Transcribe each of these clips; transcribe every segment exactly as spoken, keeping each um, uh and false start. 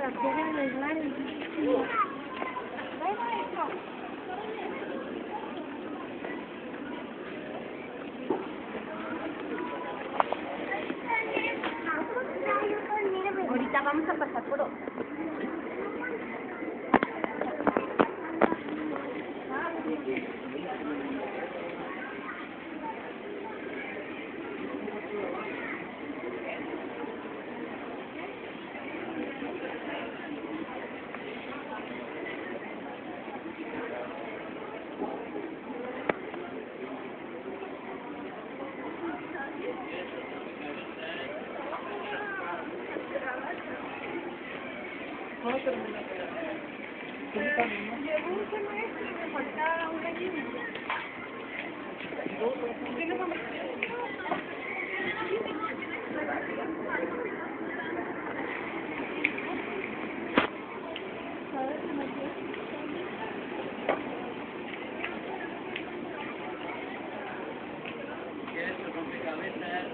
Quiero arreglar el vestido. Ahorita vamos a pasar por otro. ¿Cómo termina? ¿Cómo termina? Llevo un semestre y me falta un año y medio. ¿Tienes hambre? ¿Sabes cómo es? ¿Quieres tu rompecabezas?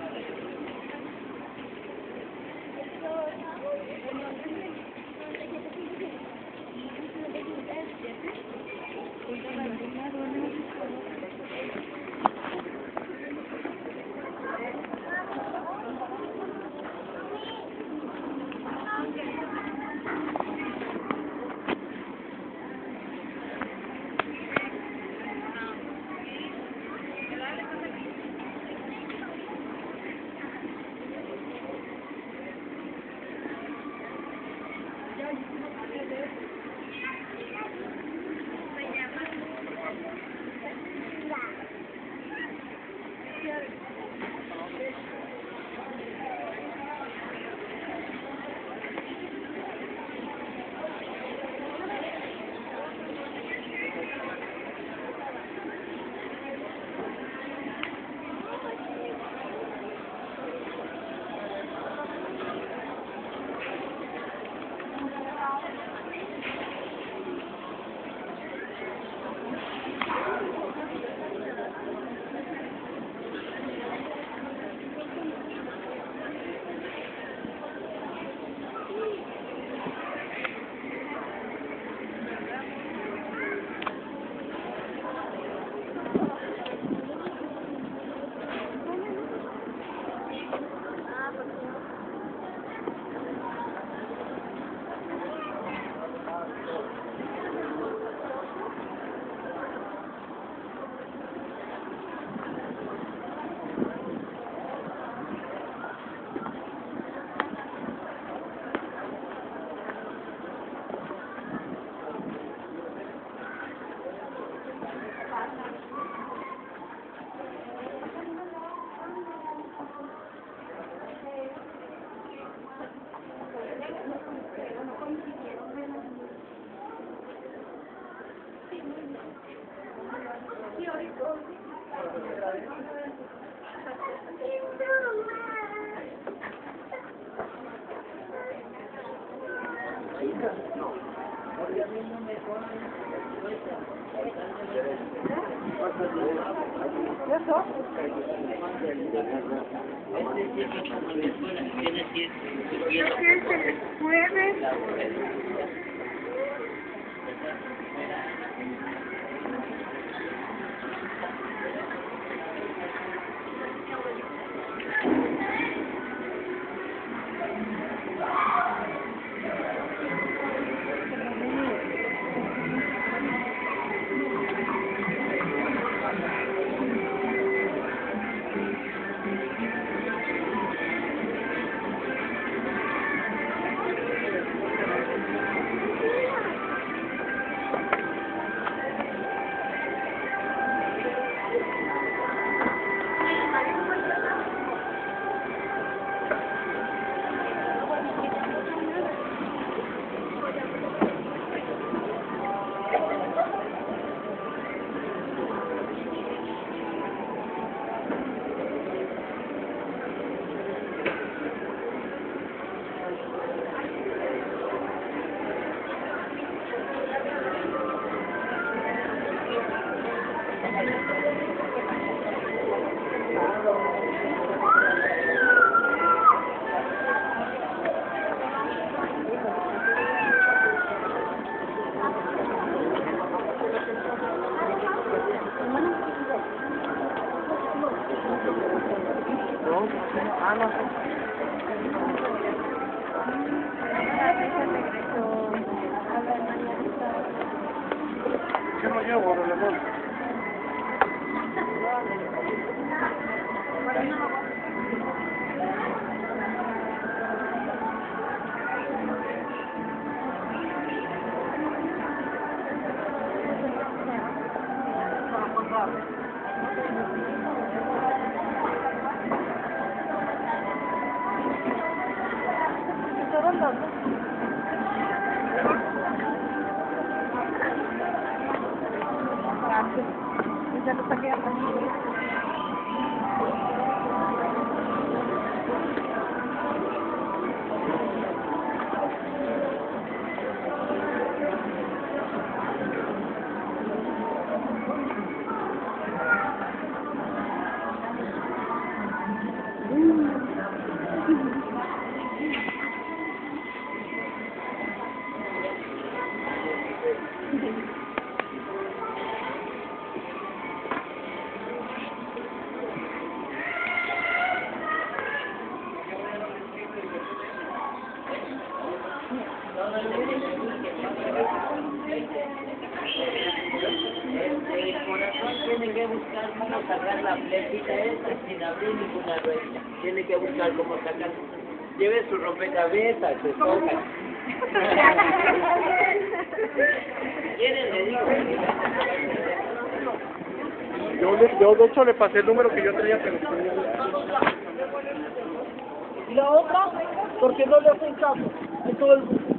¿Eso? ¿Qué se les mueve? qué no llevo, Relemón? Ya lo saqué hasta aquí. El corazón tiene que buscar cómo sacar la fletita esa sin abrir ninguna rueda. Tiene que buscar cómo sacar. Lleve su rompecabezas, se toca. ¿Quieren? Le digo. Yo, le- yo de hecho le pasé el número que yo traía, pero... Y la otra, porque no le hacen caso a todo el mundo.